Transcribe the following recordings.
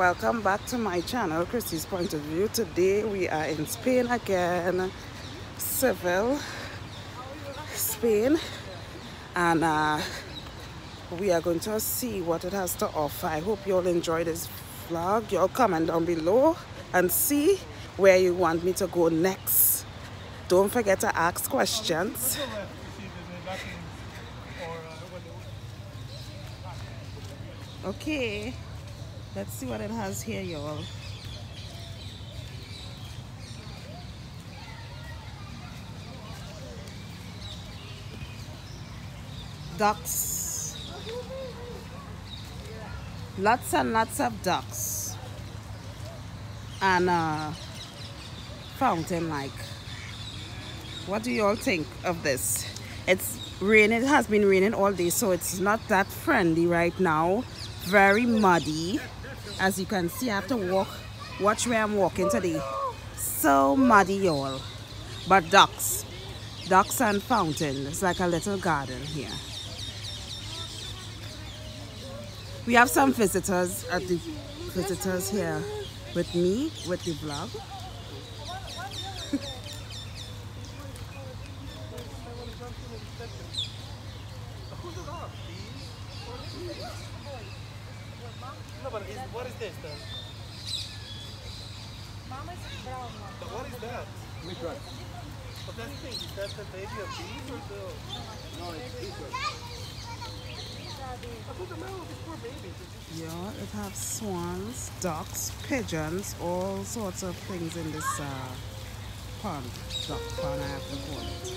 welcome back to my channel, Christy's Point of View. Today we are in Spain again, Seville, Spain, and we are going to see what it has to offer. I hope you all enjoy this vlog. You all comment down below and see where you want me to go next. Don't forget to ask questions. Okay, let's see what it has here, y'all. Ducks. Lots and lots of ducks. And fountain like. What do you all think of this? It's raining, it has been raining all day, so it's not that friendly right now. Very muddy. As you can see, I have to watch where I'm walking today. So muddy, y'all. But ducks and fountain. It's like a little garden here. We have some visitors here with me with the vlog. What is this then? What is that? Which one? But that's pink. Is that the baby of bees or the... No, it's bees. I thought the male was poor babies. Yeah, it has swans, ducks, pigeons, all sorts of things in this pond. Duck pond, I have to call it.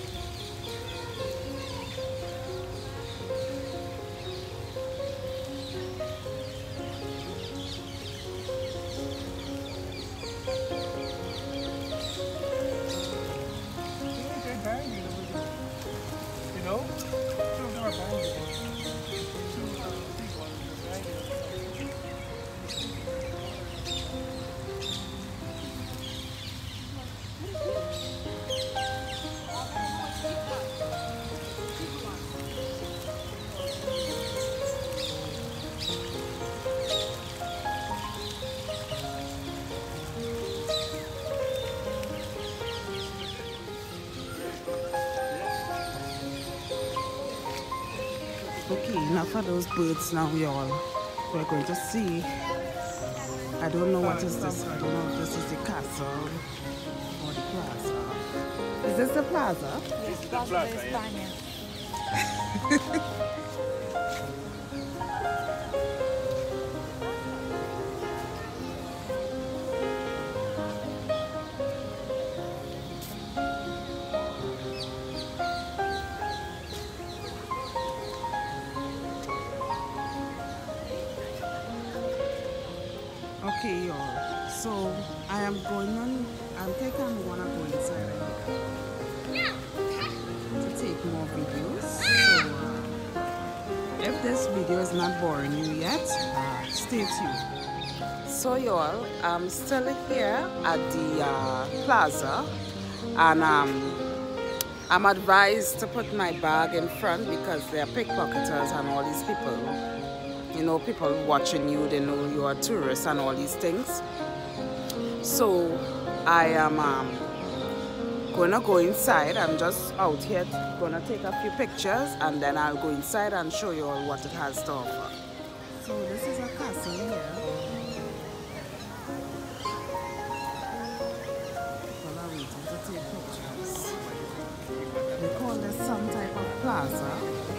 Okay, enough of those birds now, y'all. We're going to see. I don't know what is this. I don't know if this is the castle or the plaza. Is this the plaza? Yes, the plaza, yeah. Okay, y'all. So I am going on. I think I'm gonna go inside to take more videos. So if this video is not boring you yet, stay tuned. So y'all, I'm still here at the plaza, and I'm advised to put my bag in front because there are pickpocketers and all these people. You know, people watching you, they know you are a tourist and all these things. So I am gonna go inside. I'm just out here gonna take a few pictures, and then I'll go inside and show you all what it has to offer. So this is a castle here. People are waiting to take pictures. They call this some type of plaza.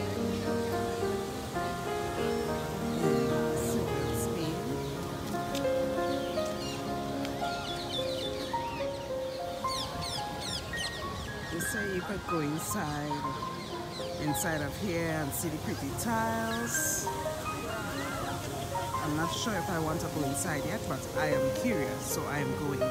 They say you could go inside of here and see the pretty tiles. I'm not sure if I want to go inside yet, but I am curious, so I am going.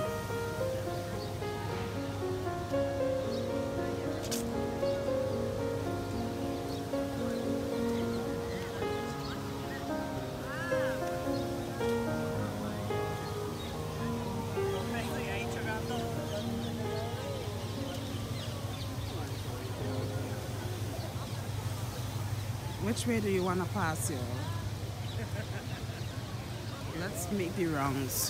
Which way do you want to pass here? Let's make the rounds.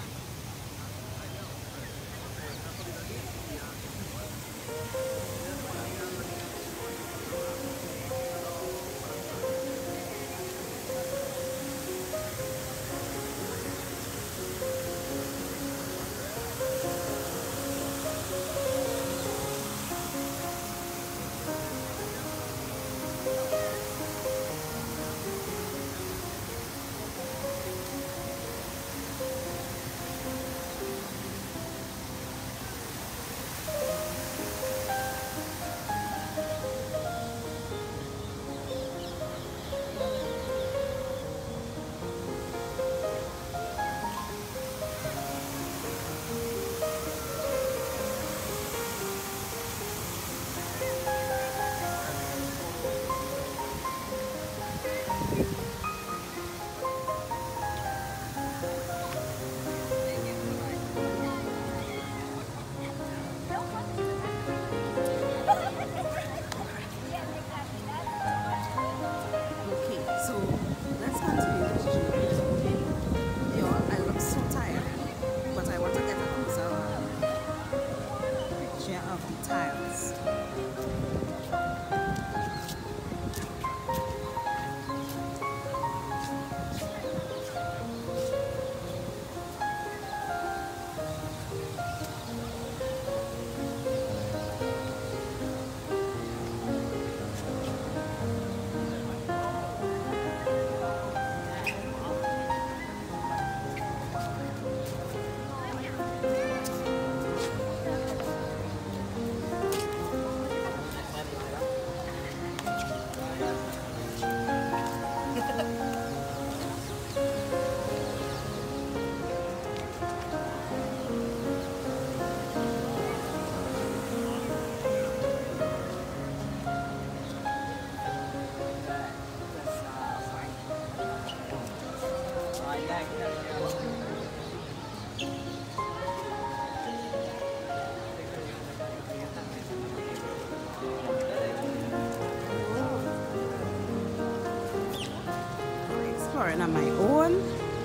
Exploring on my own,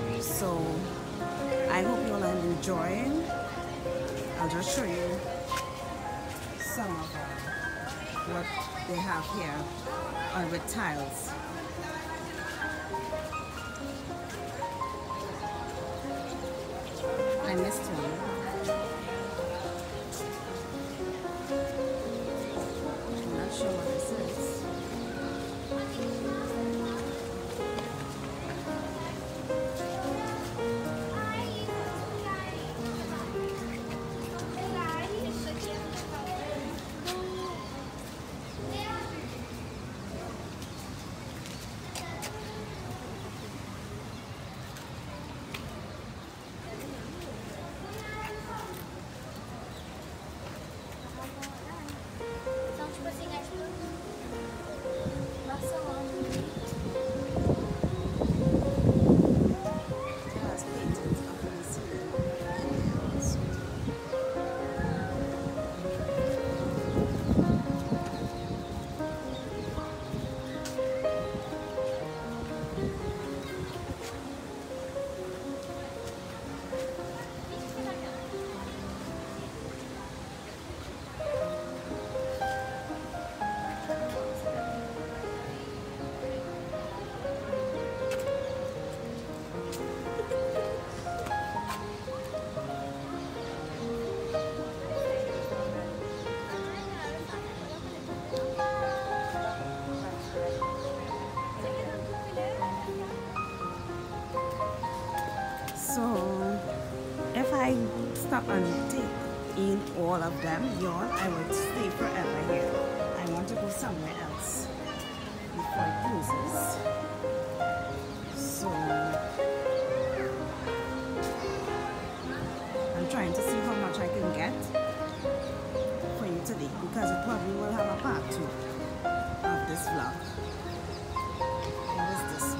so I hope you all are enjoying. I'll just show you some of what they have here on with tiles. I missed one. I'm not sure what this is. So if I stop and take in all of them, y'all, I will stay forever here. I want to go somewhere else before it closes. So I'm trying to see how much I can get for you today, because it probably will have a part 2 of this vlog. What is this?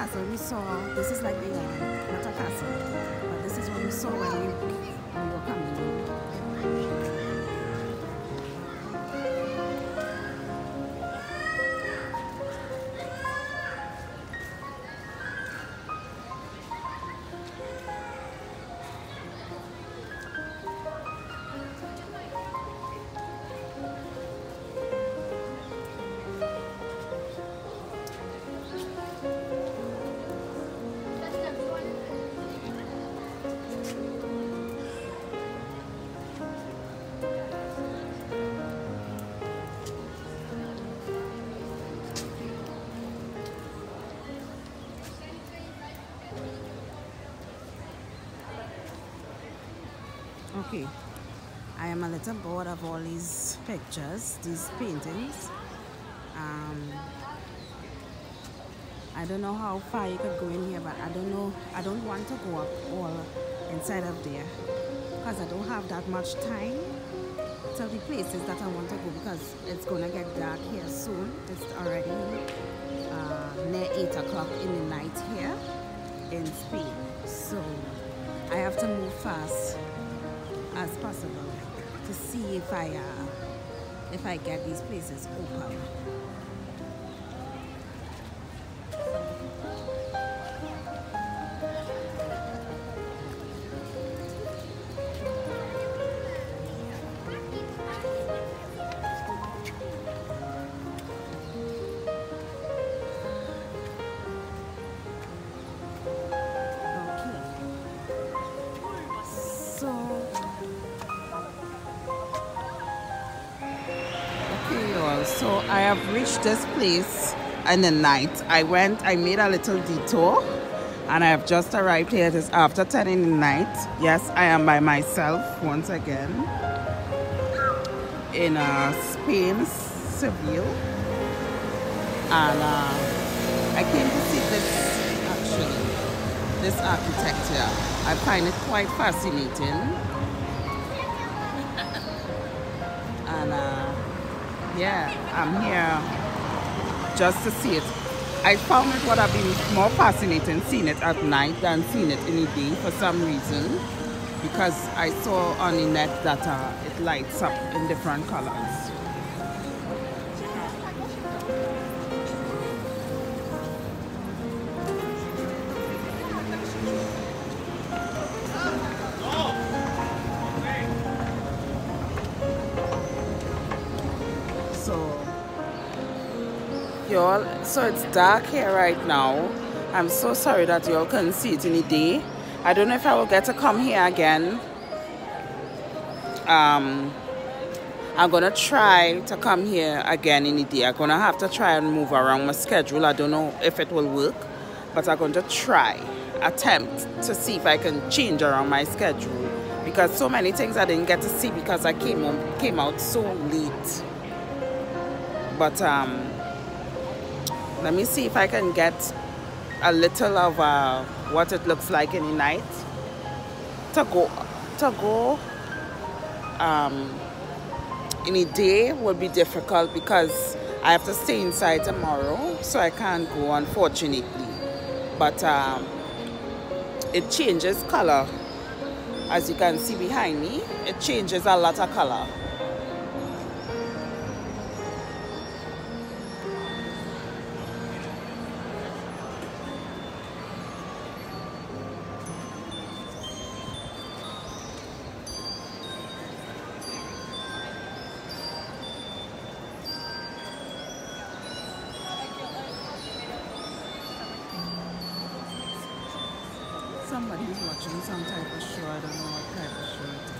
castle we saw. This is like the not a castle, but this is what we saw when we were coming in. Okay, I am a little bored of all these pictures, these paintings. I don't know how far you could go in here, but I don't want to go up all inside of there because I don't have that much time to the places that I want to go, because it's gonna get dark here soon. It's already near 8 o'clock in the night here in Spain, so I have to move fast as possible to see if I get these places open. So I have reached this place in the night. I made a little detour and I have just arrived here. It is after 10 in the night. Yes, I am by myself once again in Spain, Seville. And I came to see this architecture. I find it quite fascinating. And yeah, I'm here just to see it. I found it would have been more fascinating seeing it at night than seeing it in the day for some reason, because I saw on the net that it lights up in different colors. Y'all, so it's dark here right now. I'm so sorry that y'all couldn't see it in the day. I don't know if I will get to come here again. I'm gonna try to come here again in the day. I'm gonna have to try and move around my schedule. I don't know if it will work, but I'm going to attempt to see if I can change around my schedule, because so many things I didn't get to see because I came out so late. But let me see if I can get a little of what it looks like in the night. To go in the day will be difficult because I have to stay inside tomorrow, so I can't go, unfortunately. But it changes color. As you can see behind me, it changes a lot of color. Somebody's watching some type of show. I don't know what type of show it is.